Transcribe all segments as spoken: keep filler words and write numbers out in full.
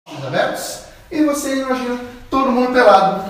abertos e você imagina todo mundo pelado.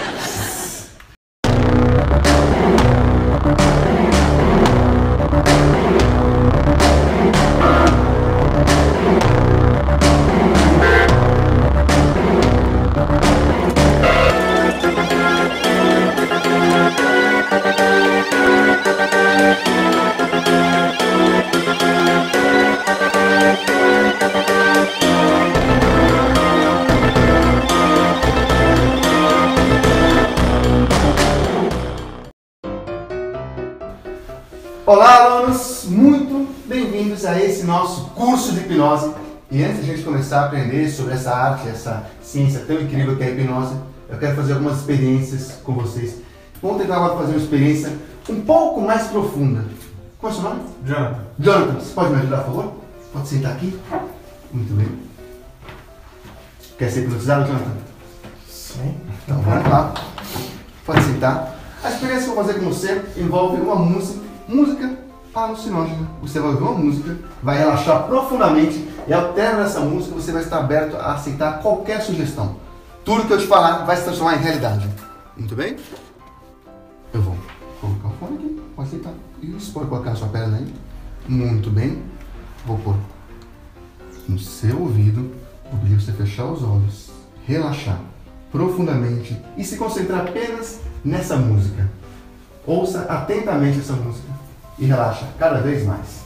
Olá, alunos! Muito bem-vindos a esse nosso curso de hipnose. E antes de a gente começar a aprender sobre essa arte, essa ciência tão incrível que é a hipnose, eu quero fazer algumas experiências com vocês. Vamos tentar agora fazer uma experiência um pouco mais profunda. Qual é o seu nome? Jonathan. Jonathan, você pode me ajudar, por favor? Pode sentar aqui? Muito bem. Quer ser hipnotizado, Jonathan? Sim. Então vamos lá. Pode sentar. A experiência que eu vou fazer com você envolve uma música. Música alucinógena. Você vai ouvir uma música, vai relaxar profundamente e ao término dessa música você vai estar aberto a aceitar qualquer sugestão. Tudo que eu te falar vai se transformar em realidade. Muito bem? Eu vou colocar o fone aqui. Pode aceitar. Isso, pode colocar a sua perna aí. Muito bem. Vou pôr no seu ouvido. Vou pedir você fechar os olhos, relaxar profundamente e se concentrar apenas nessa música. Ouça atentamente essa música e relaxa cada vez mais.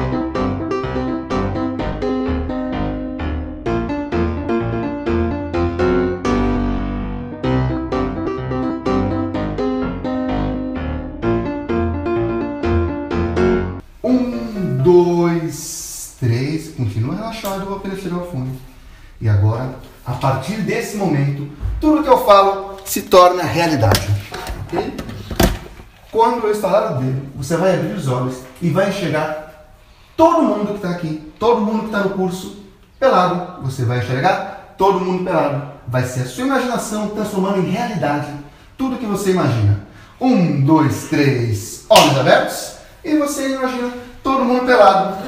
Um, dois, três. Continua relaxado, eu vou apenas tirar o fone. E agora, a partir desse momento, tudo que eu falo se torna realidade. Ok? Quando eu estalar o dedo, você vai abrir os olhos e vai enxergar todo mundo que está aqui, todo mundo que está no curso, pelado. Você vai enxergar todo mundo pelado. Vai ser a sua imaginação transformando em realidade tudo que você imagina. Um, dois, três, olhos abertos. E você imagina todo mundo pelado.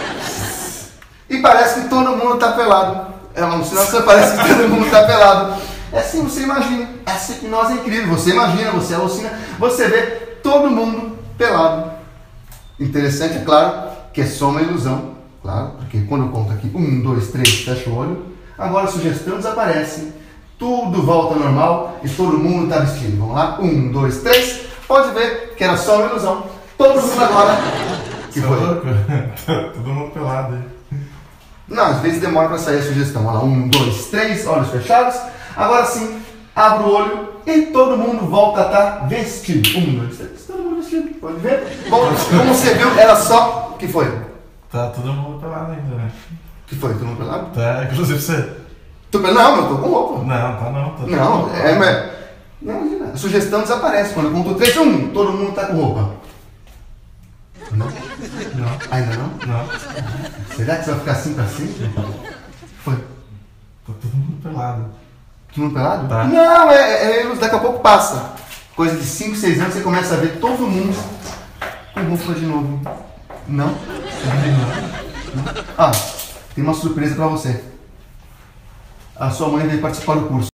E parece que todo mundo está pelado. É uma alucinação, parece que todo mundo está pelado. É assim você imagina. Essa hipnose é incrível. Você imagina, você alucina, você vê todo mundo pelado. Interessante, é claro, que é só uma ilusão. Claro, porque quando eu conto aqui, um, dois, três, fecha o olho. Agora a sugestão desaparece. Tudo volta ao normal e todo mundo está vestido. Vamos lá? Um, dois, três. Pode ver que era só uma ilusão. Todo mundo agora. Que foi? Todo mundo pelado aí. Não, às vezes demora para sair a sugestão. Olha lá, um, dois, três, olhos fechados. Agora sim, abre o olho e todo mundo volta a estar vestido. Um, dois, três, todo mundo vestido. Pode ver? Bom, como você viu, era só... O que foi? Tá todo mundo pelado ainda, né? O que foi? Todo mundo pelado? Tá, inclusive você. Tô pelado? Não, eu tô com roupa. Não, tá não. Tá Não, é, mas... Não, imagina. A sugestão desaparece. Quando eu conto três, um, todo mundo tá com roupa. Não? Não. Ainda não? Não. Será que você vai ficar assim pra sempre? Foi? Tá todo mundo pelado. Todo mundo pelado? Tá. Não, é, é, daqui a pouco passa. Coisa de cinco, seis anos você começa a ver todo mundo com roupa de novo. Não? Não. Ah, tem uma surpresa pra você. A sua mãe veio participar do curso.